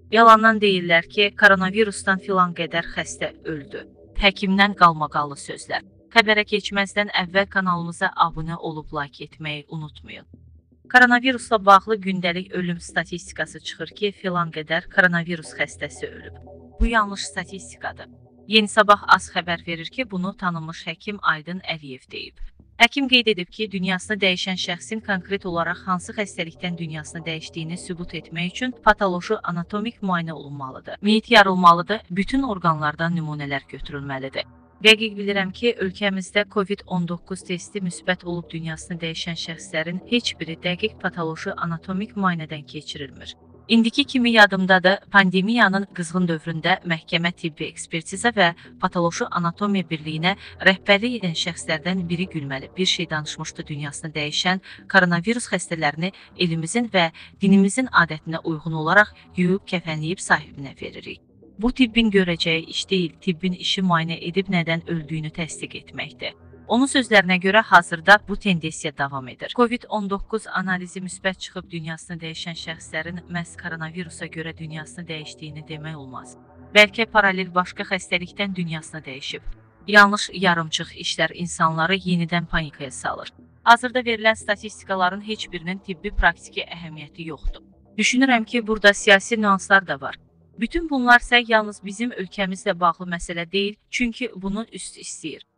Yalandan deyirlər ki, koronavirusdan filan qədər xəstə öldü. Həkimdən qalmaqallı sözlər. Xəbərə keçməzdən əvvəl kanalımıza abunə olub like etməyi unutmayın. Koronavirusla bağlı gündəlik ölüm statistikası çıxır ki, filan qədər koronavirus xəstəsi ölüb. Bu yanlış statistikadır. Yeni Sabah az xəbər verir ki, bunu tanınmış həkim Aydın Əliyev deyib. Həkim qeyd edib ki, dünyasını dəyişən şəxsin konkret olaraq hansı xəstəlikdən dünyasını dəyişdiyini sübut etmək üçün patoloji anatomik müayinə olunmalıdır. Meyit yarılmalıdır, bütün orqanlardan nümunələr götürülməlidir. Dəqiq bilirəm ki, ölkəmizdə COVID-19 testi müsbət olub dünyasını dəyişən şəxslərin heç biri dəqiq patoloji anatomik müayinədən keçirilmir. İndiki kimi yadımdadır, pandemiyanın qızğın dövründə məhkəmə tibbi ekspertiza və patoloji anatomiya birliyinə rəhbərlik edən şəxslərdən biri gülməli bir şey danışmışdı, dünyasını dəyişən koronavirus xəstələrini elimizin və dinimizin adətinə uyğun olaraq yuyub kəfənləyib sahibinə veririk. Bu tibbin görəcəyi iş deyil, tibbin işi müayinə edib nədən öldüyünü təsdiq etməkdir. Onun sözlərinə görə hazırda bu tendensiya davam edir. COVID-19 analizi müsbət çıxıb dünyasını dəyişən şəxslərin məhz koronavirusa görə dünyasını dəyişdiyini demək olmaz. Bəlkə paralel başqa xəstəlikdən dünyasını dəyişib. Yanlış yarımçıq işlər insanları yenidən panikaya salır. Hazırda verilən statistikaların heç birinin tibbi praktiki əhəmiyyəti yoxdur. Düşünürəm ki, burada siyasi nüanslar da var. Bütün bunlar isə yalnız bizim ölkəmizlə bağlı məsələ deyil, çünki bunun üst istəyir.